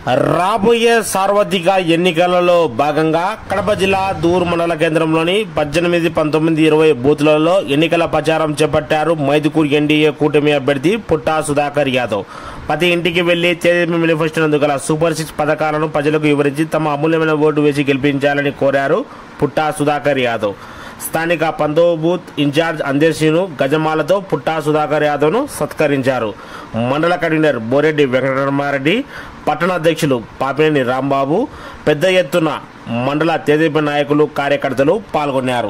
రాబోయే సార్వత్రిక ఎన్నికలలో భాగంగా కడప జిల్లా దూర్ మండల కేంద్రంలోని 18, 19, 20 బూత్లలో ఎన్నికల ప్రచారం చేపట్టారు మైదుకూరు ఎన్డీఏ కూటమి అభ్యర్థి పుట్టా సుధాకర్ యాదవ్. ప్రతి ఇంటికి వెళ్లి తేదీ మేనిఫెస్టోనందు గల సూపర్ 6 పథకాలను ప్రజలకు వివరించి తమ అమూల్యమైన ఓటు వేసి గెలిపించాలని కోరారు పుట్టా సుధాకర్ యాదవ్. స్థానిక 19వ బూత్ ఇన్ఛార్జ్ అందేశీను గజమాలతో పుట్టా సుధాకర్ యాదవ్ను సత్కరించారు. మండల కన్వీనర్ బోరెడ్డి వెంకటరమారెడ్డి, పట్టణ అధ్యక్షులు పాపినేని రాంబాబు, పెద్ద ఎత్తున మండల తెదేపా నాయకులు, కార్యకర్తలు పాల్గొన్నారు.